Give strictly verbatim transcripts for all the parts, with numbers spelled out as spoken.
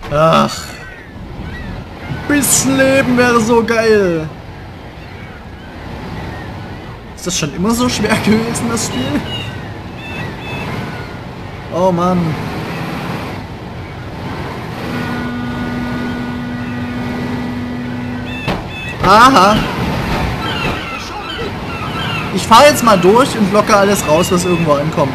Ach. Bisschen Leben wäre so geil. Ist das schon immer so schwer gewesen, das Spiel? Oh Mann. Aha. Ich fahre jetzt mal durch und locke alles raus, was irgendwo ankommt.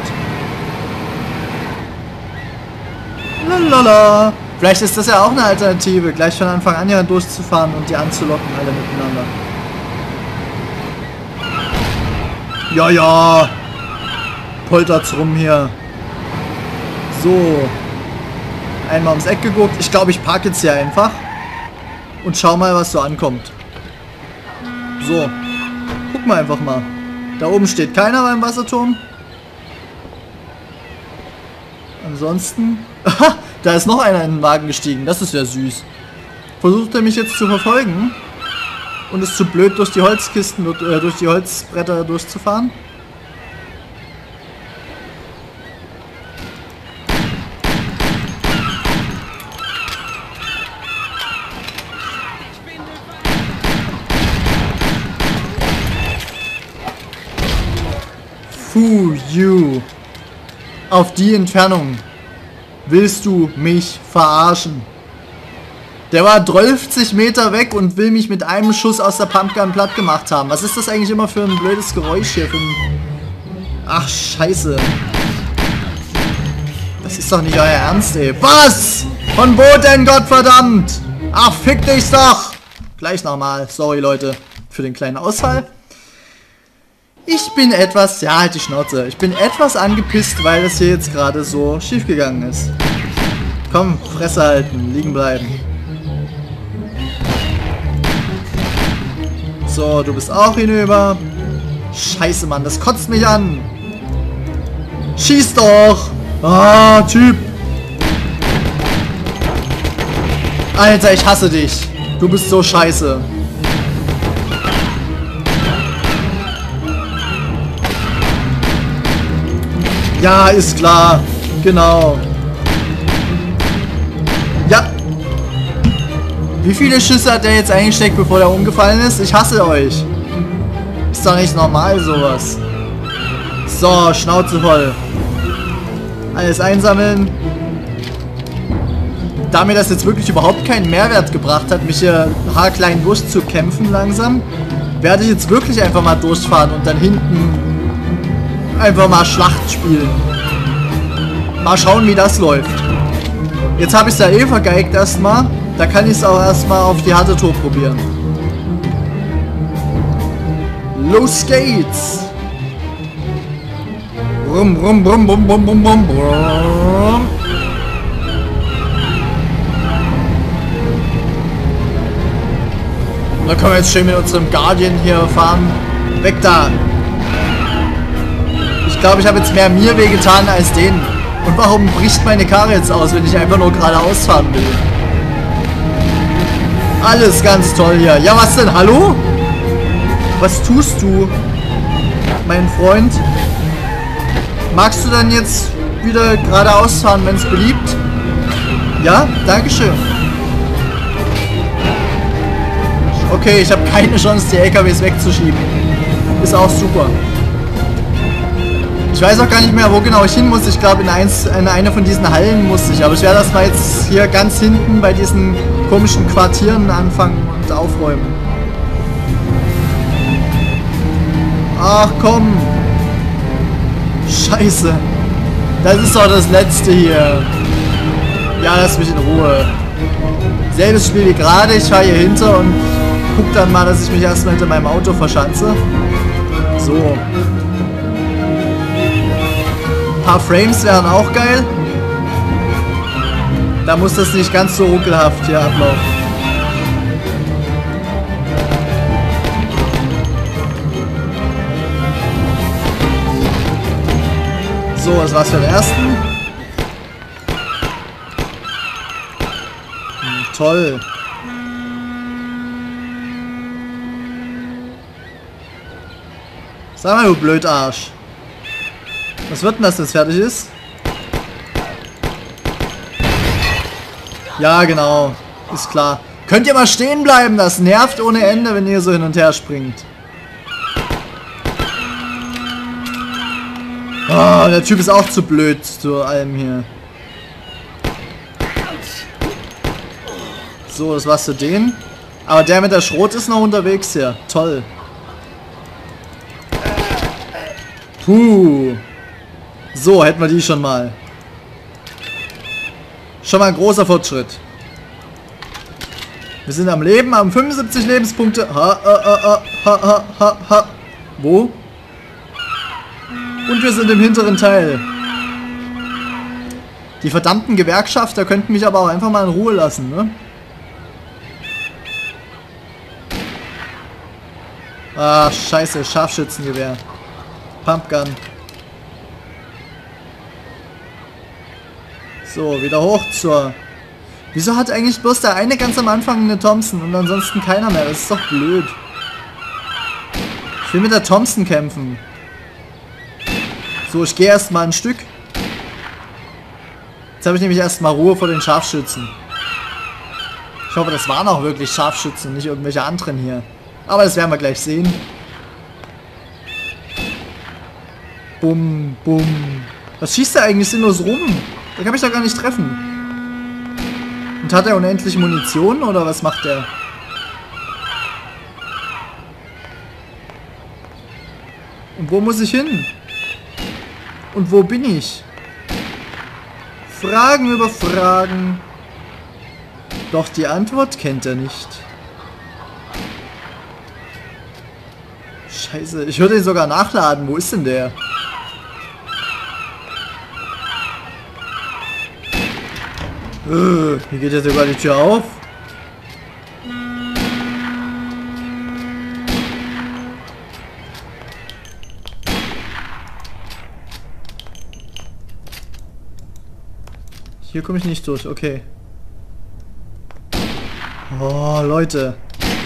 Lalala. Vielleicht ist das ja auch eine Alternative, gleich von Anfang an ja durchzufahren und die anzulocken, alle miteinander. Ja, ja. Poltert's rum hier. So. Einmal ums Eck geguckt. Ich glaube, ich parke jetzt hier einfach. Und schau mal, was so ankommt. So. Guck mal einfach mal. Da oben steht keiner beim Wasserturm. Ansonsten... Aha, da ist noch einer in den Wagen gestiegen. Das ist ja süß. Versucht er mich jetzt zu verfolgen? Und ist zu blöd, durch die Holzkisten, äh, durch die Holzbretter durchzufahren? Fu you. Auf die Entfernung. Willst du mich verarschen? Der war dreißig Meter weg und will mich mit einem Schuss aus der Pumpgun platt gemacht haben. Was ist das eigentlich immer für ein blödes Geräusch hier? Für ein Ach, scheiße. Das ist doch nicht euer Ernst, ey. Was? Von wo denn, Gottverdammt? Ach, fick dich doch. Gleich nochmal. Sorry, Leute, für den kleinen Ausfall. Ich bin etwas, ja, halt die Schnauze. Ich bin etwas angepisst, weil das hier jetzt gerade so schief gegangen ist. Komm, Fresse halten, liegen bleiben. So, du bist auch hinüber. Scheiße, Mann, das kotzt mich an. Schieß doch. Ah, Typ. Alter, ich hasse dich. Du bist so scheiße. Ja, ist klar. Genau. Ja. Wie viele Schüsse hat der jetzt eingesteckt, bevor der umgefallen ist? Ich hasse euch. Ist doch nicht normal, sowas. So, Schnauze voll. Alles einsammeln. Da mir das jetzt wirklich überhaupt keinen Mehrwert gebracht hat, mich hier haarklein durchzukämpfen langsam, werde ich jetzt wirklich einfach mal durchfahren und dann hinten einfach mal Schlacht spielen. Mal schauen, wie das läuft. Jetzt habe ich es ja eh vergeigt erstmal. Da kann ich es auch erstmal auf die harte Tour probieren. Los geht's! Rum, rum, rum, rum, rum, rum, rum, rum. Da können wir jetzt schön mit unserem Guardian hier fahren. Weg da! Ich glaube, ich habe jetzt mehr mir wehgetan als denen. Und warum bricht meine Karre jetzt aus, wenn ich einfach nur geradeaus fahren will? Alles ganz toll hier. Ja, was denn? Hallo? Was tust du, mein Freund? Magst du dann jetzt wieder geradeaus fahren, wenn es beliebt? Ja? Dankeschön. Okay, ich habe keine Chance, die L K Ws wegzuschieben. Ist auch super. Ich weiß auch gar nicht mehr, wo genau ich hin muss. Ich glaube, in, eins, in eine von diesen Hallen muss ich. Aber ich werde das mal jetzt hier ganz hinten bei diesen komischen Quartieren anfangen und aufräumen. Ach komm. Scheiße. Das ist doch das letzte hier. Ja, lass mich in Ruhe. Selbes Spiel wie gerade. Ich fahre hier hinter und guck dann mal, dass ich mich erstmal hinter meinem Auto verschanze. So. Ein paar Frames wären auch geil. Da muss das nicht ganz so ruckelhaft hier ablaufen. So, das war's für den ersten. Hm, toll. Sag mal, du Blödarsch. Was wird denn das, wenn es fertig ist? Ja, genau. Ist klar. Könnt ihr mal stehen bleiben? Das nervt ohne Ende, wenn ihr so hin und her springt. Oh, der Typ ist auch zu blöd zu allem hier. So, das war's zu denen. Aber der mit der Schrot ist noch unterwegs hier. Toll. Puh. So, hätten wir die schon mal. Schon mal ein großer Fortschritt. Wir sind am Leben, haben fünfundsiebzig Lebenspunkte. Ha, ha, ha, ha, ha, ha, ha. Wo? Und wir sind im hinteren Teil. Die verdammten Gewerkschafter könnten mich aber auch einfach mal in Ruhe lassen, ne? Ah, scheiße, Scharfschützengewehr. Pumpgun. So, wieder hoch zur... Wieso hat eigentlich bloß der eine ganz am Anfang eine Thompson und ansonsten keiner mehr? Das ist doch blöd. Ich will mit der Thompson kämpfen. So, ich gehe erstmal ein Stück. Jetzt habe ich nämlich erstmal Ruhe vor den Scharfschützen. Ich hoffe, das waren auch wirklich Scharfschützen, nicht irgendwelche anderen hier. Aber das werden wir gleich sehen. Bum, bum. Was schießt der eigentlich sinnlos rum? Den kann ich doch gar nicht treffen. Und hat er unendlich Munition oder was macht der? Und wo muss ich hin? Und wo bin ich? Fragen über Fragen. Doch die Antwort kennt er nicht. Scheiße, ich würde ihn sogar nachladen. Wo ist denn der? Uh, hier geht jetzt sogar die Tür auf. Hier komme ich nicht durch, okay. Oh, Leute.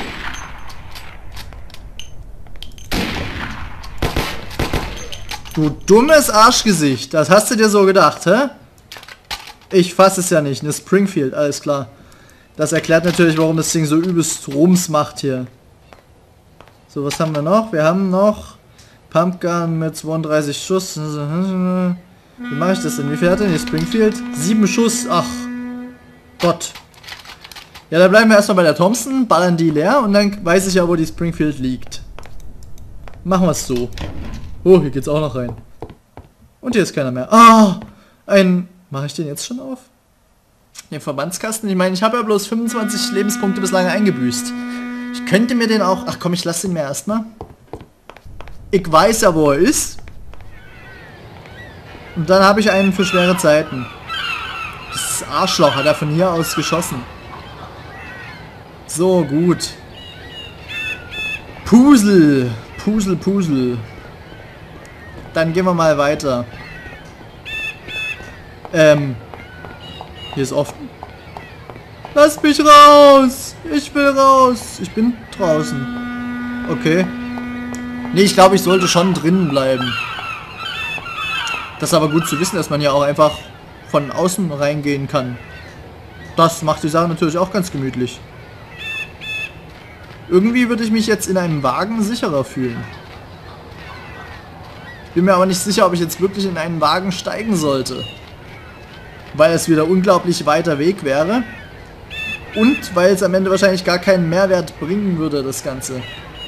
Du dummes Arschgesicht. Das hast du dir so gedacht, hä? Ich fasse es ja nicht. Eine Springfield, alles klar. Das erklärt natürlich, warum das Ding so übelst Rums macht hier. So, was haben wir noch? Wir haben noch Pumpgun mit zweiunddreißig Schuss. Wie mache ich das denn? Wie viel hat denn die Springfield? Sieben Schuss. Ach Gott. Ja, dann bleiben wir erstmal bei der Thompson, ballern die leer und dann weiß ich ja, wo die Springfield liegt. Machen wir es so. Oh, hier geht's auch noch rein. Und hier ist keiner mehr. Ah, ein... Mache ich den jetzt schon auf? Den Verbandskasten? Ich meine, ich habe ja bloß fünfundzwanzig Lebenspunkte bislang eingebüßt. Ich könnte mir den auch... Ach komm, ich lasse den mir erstmal. Ich weiß ja, wo er ist. Und dann habe ich einen für schwere Zeiten. Das Arschloch hat er von hier aus geschossen. So, gut. Pusel. Pusel, Pusel. Dann gehen wir mal weiter. Ähm. Hier ist offen. Lass mich raus! Ich will raus! Ich bin draußen. Okay. Nee, ich glaube, ich sollte schon drinnen bleiben. Das ist aber gut zu wissen, dass man ja auch einfach von außen reingehen kann. Das macht die Sache natürlich auch ganz gemütlich. Irgendwie würde ich mich jetzt in einem Wagen sicherer fühlen. Ich bin mir aber nicht sicher, ob ich jetzt wirklich in einen Wagen steigen sollte. Weil es wieder unglaublich weiter Weg wäre. Und weil es am Ende wahrscheinlich gar keinen Mehrwert bringen würde, das Ganze.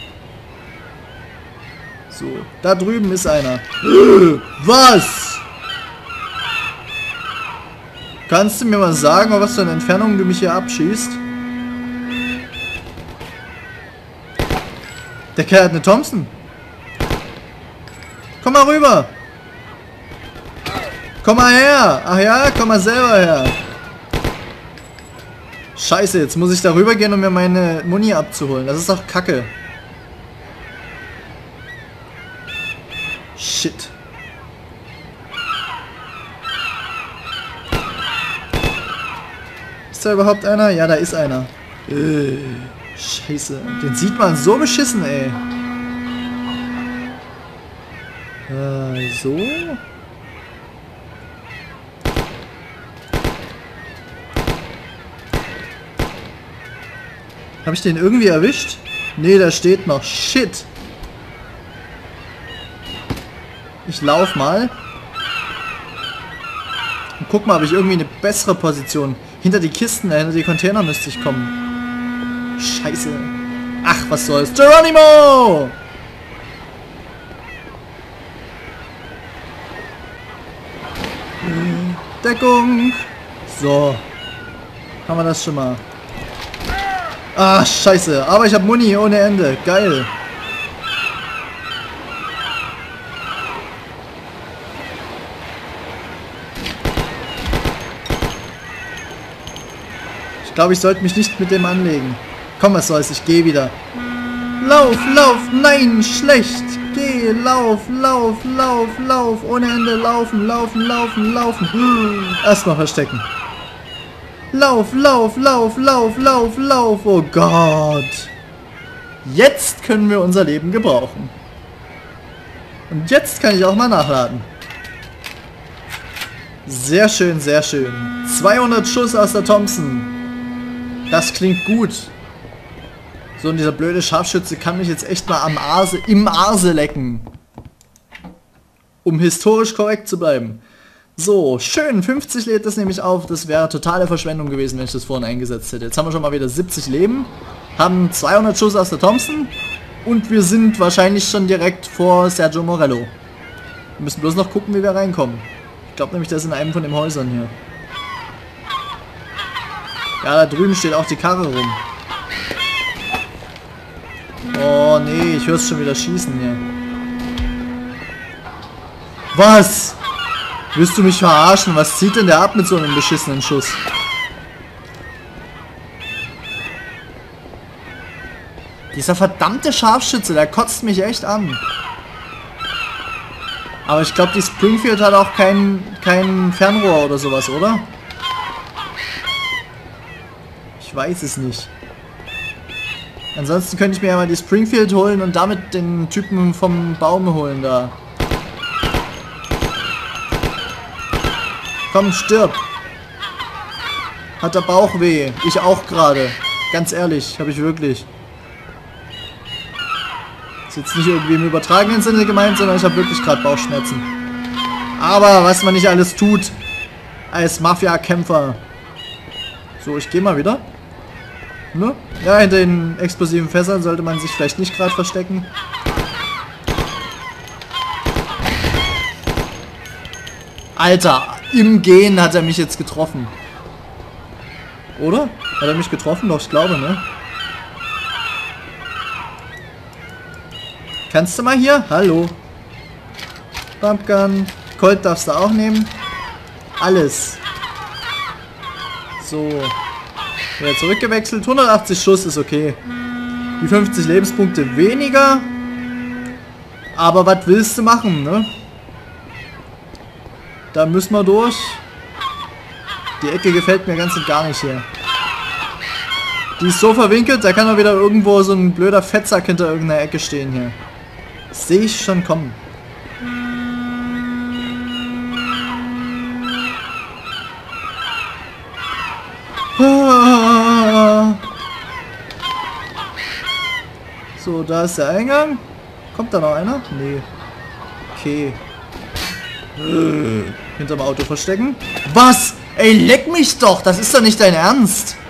So, da drüben ist einer. Was? Kannst du mir mal sagen, auf was für eine Entfernung du mich hier abschießt? Der Kerl hat eine Thompson. Komm mal rüber. Komm mal her! Ach ja, komm mal selber her! Scheiße, jetzt muss ich da rüber gehen, um mir meine Muni abzuholen. Das ist doch Kacke. Shit. Ist da überhaupt einer? Ja, da ist einer. Äh, Scheiße. Den sieht man so beschissen, ey. Äh, so... Habe ich den irgendwie erwischt? Nee, da steht noch. Shit. Ich lauf mal. Und guck mal, ob ich irgendwie eine bessere Position. Hinter die Kisten, hinter die Container müsste ich kommen. Scheiße. Ach, was soll's. Geronimo! Deckung. So. Haben wir das schon mal. Ah, scheiße. Aber ich habe Muni ohne Ende. Geil. Ich glaube, ich sollte mich nicht mit dem anlegen. Komm, was soll's. Ich gehe wieder. Lauf, lauf. Nein, schlecht. Geh, lauf, lauf, lauf, lauf. Ohne Ende laufen, laufen, laufen, laufen. Erstmal verstecken. Lauf, lauf, lauf, lauf, lauf, lauf. Oh Gott. Jetzt können wir unser Leben gebrauchen. Und jetzt kann ich auch mal nachladen. Sehr schön, sehr schön. zweihundert Schuss aus der Thompson. Das klingt gut. So, und dieser blöde Scharfschütze kann mich jetzt echt mal am Arse, im Arse lecken. Um historisch korrekt zu bleiben. So, schön, fünfzig lädt das nämlich auf. Das wäre totale Verschwendung gewesen, wenn ich das vorhin eingesetzt hätte. Jetzt haben wir schon mal wieder siebzig Leben. Haben zweihundert Schuss aus der Thompson. Und wir sind wahrscheinlich schon direkt vor Sergio Morello. Wir müssen bloß noch gucken, wie wir reinkommen. Ich glaube nämlich, das ist in einem von den Häusern hier. Ja, da drüben steht auch die Karre rum. Oh nee, ich höre es schon wieder schießen hier. Was? Willst du mich verarschen? Was zieht denn der ab mit so einem beschissenen Schuss? Dieser verdammte Scharfschütze, der kotzt mich echt an. Aber ich glaube, die Springfield hat auch kein, kein Fernrohr oder sowas, oder? Ich weiß es nicht. Ansonsten könnte ich mir ja mal die Springfield holen und damit den Typen vom Baum holen da. Komm, stirb. Hat der Bauch weh. Ich auch gerade. Ganz ehrlich, habe ich wirklich. Ist jetzt nicht irgendwie im übertragenen Sinne gemeint, sondern ich habe wirklich gerade Bauchschmerzen. Aber was man nicht alles tut als Mafia-Kämpfer. So, ich gehe mal wieder. Ne? Ja, hinter den explosiven Fässern sollte man sich vielleicht nicht gerade verstecken. Alter, im Gehen hat er mich jetzt getroffen. Oder? Hat er mich getroffen? Doch, ich glaube, ne? Kannst du mal hier? Hallo. Pumpgun. Colt darfst du auch nehmen. Alles. So. Wieder zurückgewechselt. hundertachtzig Schuss ist okay. Die fünfzig Lebenspunkte weniger. Aber was willst du machen, ne? Da müssen wir durch. Die Ecke gefällt mir ganz und gar nicht hier. Die ist so verwinkelt, da kann doch wieder irgendwo so ein blöder Fettsack hinter irgendeiner Ecke stehen hier. Das sehe ich schon kommen. So, da ist der Eingang. Kommt da noch einer? Nee. Okay. Hinterm Auto verstecken. Was? Ey, leck mich doch! Das ist doch nicht dein Ernst!